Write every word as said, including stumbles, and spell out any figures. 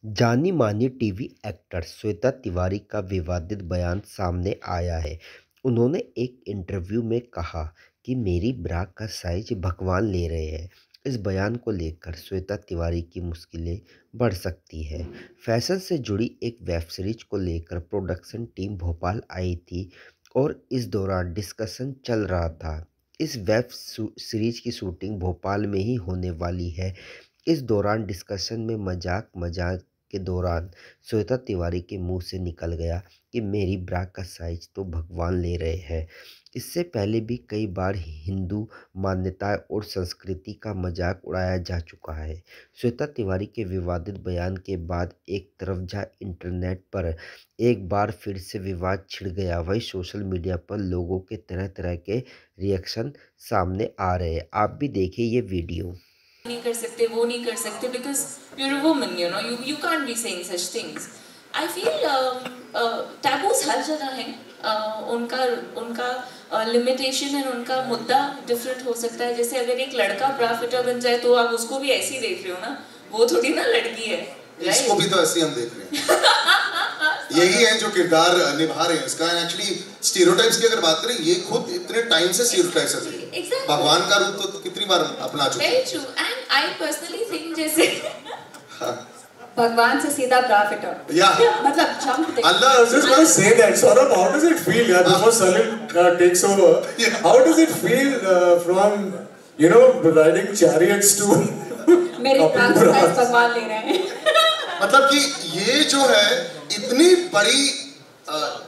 जानी मानी TV actor Shweta Tiwari का विवादित बयान सामने आया है। उन्होंने एक इंटरव्यू में कहा कि मेरी ब्रा का साइज भगवान ले रहे हैं। इस बयान को लेकर श्वेता तिवारी की मुश्किलें बढ़ सकती है। फैशन से जुड़ी एक वेब सीरीज को लेकर प्रोडक्शन टीम भोपाल आई थी और इस दौरान डिस्कशन चल रहा था। इस वेब सीरीज की शूटिंग भोपाल में ही होने वाली है। इस दौरान डिस्कशन में मजाक मजाक के दौरान श्वेता तिवारी के मुंह से निकल गया कि मेरी ब्रा का साइज तो भगवान ले रहे हैं। इससे पहले भी कई बार हिंदू मान्यताएं और संस्कृति का मजाक उड़ाया जा चुका है। श्वेता तिवारी के विवादित बयान के बाद एक तरफ जहां इंटरनेट पर एक बार फिर से विवाद छिड़ गया, वहीं सोशल मीडिया पर लोगों के तरह तरह के रिएक्शन सामने आ रहे हैं। आप भी देखिए ये वीडियो। नहीं कर सकते, वो नहीं कर सकते because you're a woman, you know, you you can't be saying such things. I feel uh, uh, taboos हर जगह हैं, uh, उनका उनका लिमिटेशन uh, है, उनका मुद्दा डिफरेंट हो सकता है। जैसे अगर एक लड़का ब्रा फिटर बन जाए तो आप उसको भी ऐसे ही देख रहे हो ना, वो थोड़ी ना लड़की है। इसको भी तो ऐसे हम देख रहे हैं। यही है जो किरदार निभा रहे हैं इसका। एक्चुअली स्टीरियोटाइप्स की अगर बात करें, ये खुद इतने टाइम से स्टीरियोटाइप्स है। Exactly. भगवान का रूप तो कितनी बार अपना चुके हैं। Very true. And I personally think जैसे भगवान से सीधा ब्रा फिटर। Yeah. मतलब jump. Allah, I was just going to say that. Saurabh, how does it feel? Yeah, before Salil uh, takes over, yeah. How does it feel uh, from you know riding chariots to? मेरे ब्रा का size भगवान ले रहे हैं। मतलब कि ये जो है इतनी बड़ी